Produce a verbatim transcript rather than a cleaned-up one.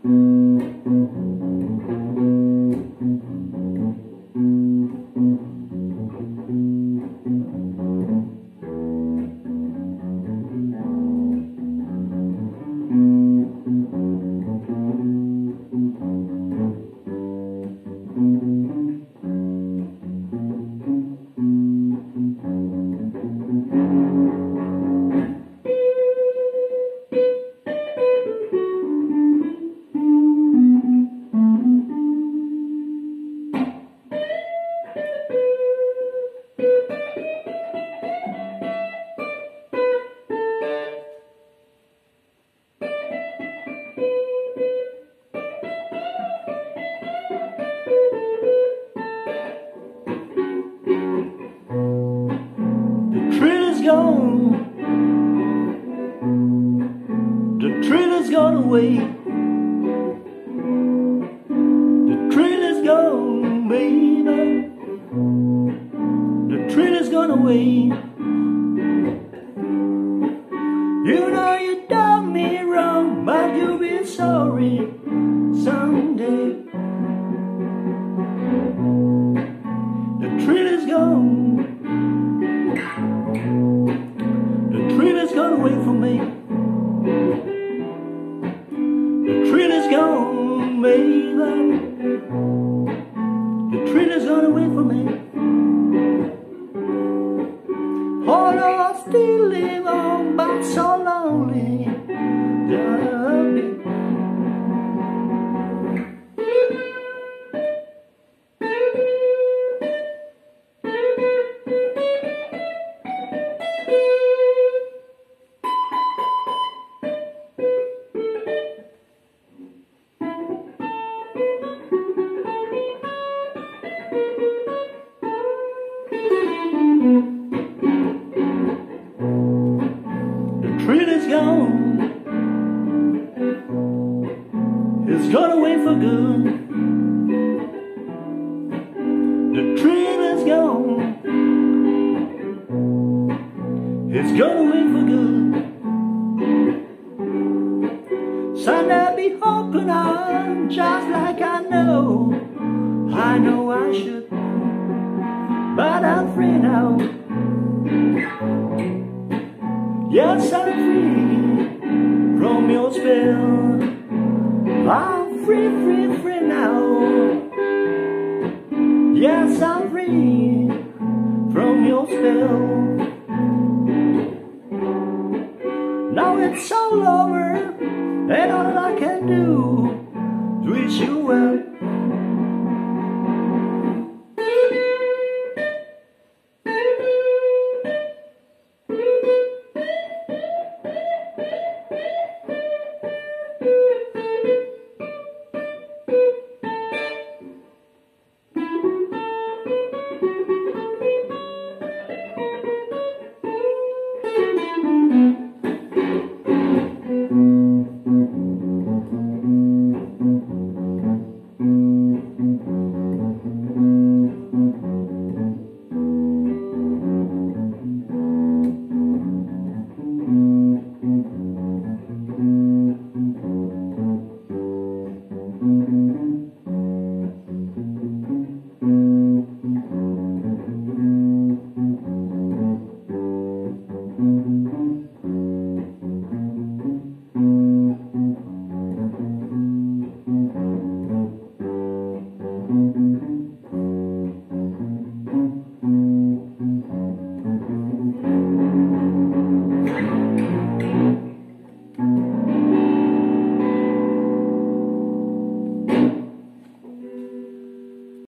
Gone. The trailer's gone away. The trailer's gone, baby. The trailer's gone away. You know you done me wrong, but you'll be sorry someday. The trailer's gone. The trailer's gone away from me. The trailer's gone, baby. The trailer's gone away from me. Although I still live on, but so lonely. Darling. The trailer's gone. It's gone away for good. The trailer's gone. It's gone away for good. Sunday I'll be hoping on, just like I know. I know I should, but I'm free now. Yes, I'm free from your spell. I'm free, free, free now. Yes, I'm free from your spell. Now it's all over, and all I can do is wish you well.